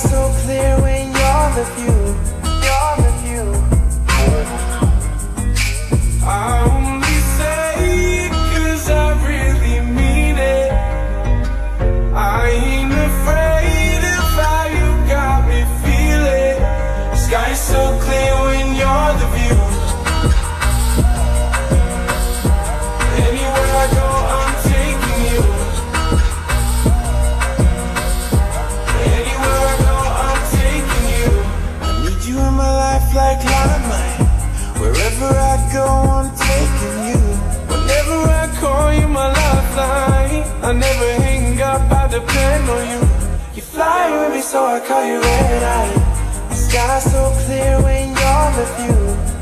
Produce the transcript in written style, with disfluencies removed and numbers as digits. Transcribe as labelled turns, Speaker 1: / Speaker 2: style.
Speaker 1: so clear when you're with you. You're with you.
Speaker 2: I only say it 'cause I really mean it. I ain't afraid of how you got me feeling. Sky's so clear when you're the view. Anywhere I go, I'm taking you. Anywhere I go, I'm taking you. I need you in my life like limelight. Wherever I go, I'm taking you. Whenever I call you my lifeline, I never hang up, I depend on you. You fly with me, so I call you red eye.
Speaker 1: The sky's so clear when you're with you.